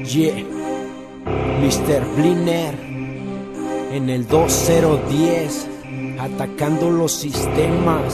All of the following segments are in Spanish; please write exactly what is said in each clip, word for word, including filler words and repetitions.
Yeah, mister Bliner en el dos cero diez, atacando los sistemas.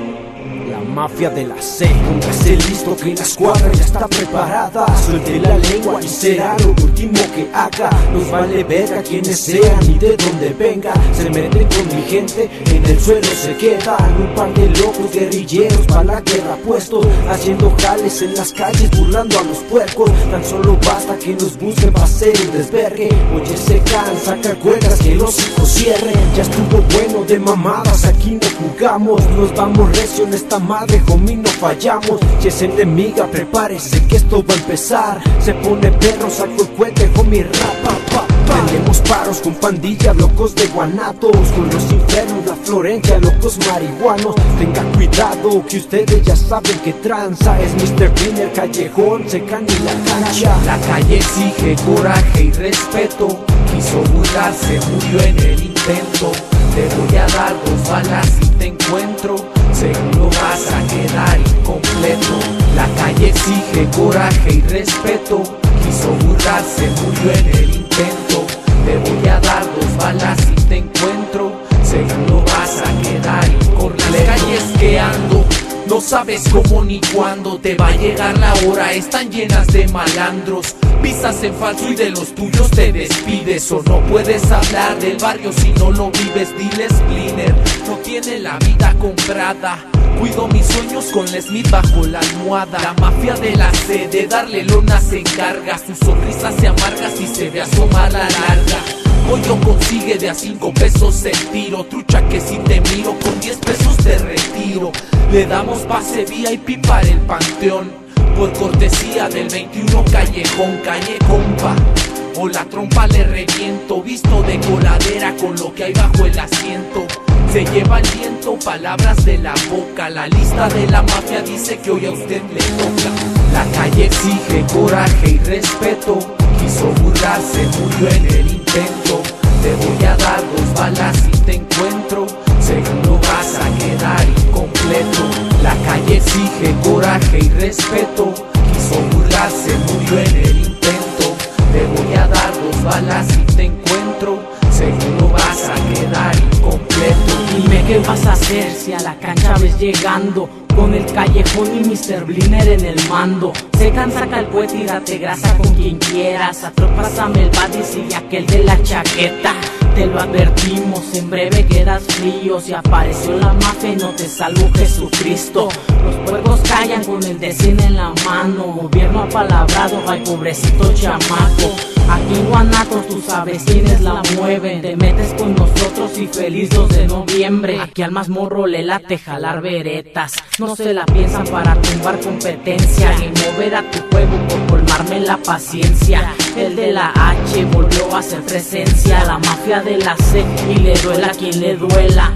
La mafia de la C. Póngase listo que la escuadra ya está preparada. Suelte la lengua y será lo último que haga. Nos vale verga quienes sean y de donde venga. Se meten con mi gente, en el suelo se quedan un par de locos guerrilleros para la guerra puestos, haciendo jales en las calles, burlando a los puercos. Tan solo basta que nos busquen para hacer un desvergue. Oye, se cansa, saca cuerdas, que los hijos cierren. Ya estuvo bueno de mamadas, aquí no jugamos. Nos vamos recio en esta madre, homie, no fallamos. Si es enemiga, prepárese que esto va a empezar. Se pone perro, saco el cohete, homie, rapa, pa, pa. Prendemos paros con pandillas, locos de guanatos, con los infiernos, la Florencia, locos marihuanos. Tenga cuidado, que ustedes ya saben que tranza. Es mister Bliner, callejón, secan y la cancha. La calle exige coraje y respeto. Quiso burlarse, murió en el intento. Te voy a dar dos balas si te encuentro. Seguro vas a quedar incompleto. La calle exige coraje y respeto. Quiso burlarse, murió en el intento. Te voy a dar dos balas si te encuentro. Seguro vas a quedar incompleto. Las calles que ando, no sabes cómo ni cuándo te va a llegar la hora. Están llenas de malandros, pisas en falso y de los tuyos te despides. O no puedes hablar del barrio si no lo vives. Diles, Bliner, no tiene la vida comprada. Cuido mis sueños con la Smith bajo la almohada. La mafia de la C, de darle lona se encarga. Su sonrisa se amarga si se ve asomar la larga. Hoy yo consigue de a cinco pesos el tiro. Trucha que si te miro con diez pesos te retiro. Le damos pase V I P para el panteón, por cortesía del veintiuno Callejón. Calle compa, o la trompa le reviento. Visto de coladera con lo que hay bajo el asiento. Se lleva el viento, palabras de la boca. La lista de la mafia dice que hoy a usted le toca. La calle exige coraje y respeto. Quiso burlarse, murió en el intento. Te voy a dar dos balas si te encuentro. Seguro vas a quedar incompleto. La calle exige coraje y respeto. Quiso burlarse, murió en el intento. Te voy a dar dos balas si te encuentro. Seguro vas a quedar incompleto. Dime qué vas a hacer si a la cancha ves llegando con el Callejón y mister Bliner en el mando. Se cansa, saca el cohete y date grasa con quien quieras. Atropásame el Badis y aquel de la chaqueta. Te lo advertimos, en breve quedas frío. Si apareció la mafia y no te salvó Jesucristo. Los puercos callan con el de cien en la mano. Gobierno apalabrado, ay pobrecito chamaco. Aquí en Guanatos tú sabes quiénes la mueven. Te metes con nosotros y feliz dos de noviembre. Aquí al más morro le late jalar veretas. No se la piensan para tumbar competencia y mover a tu juego por colmarme la paciencia. El de la H volvió a ser presencia. La mafia de la C, y le duela a quien le duela.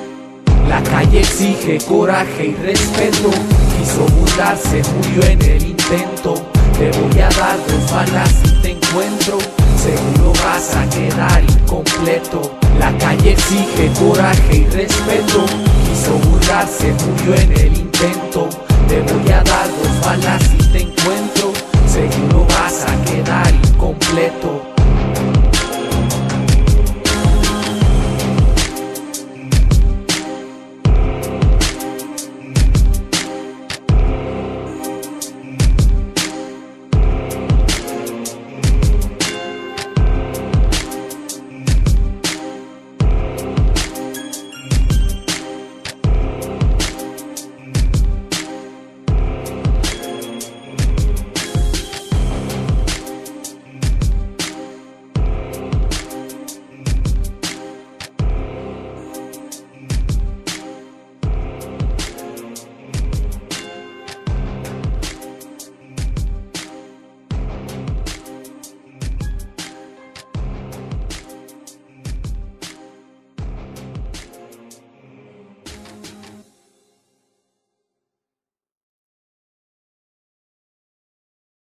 La calle exige coraje y respeto. Quiso burlarse, murió en el intento.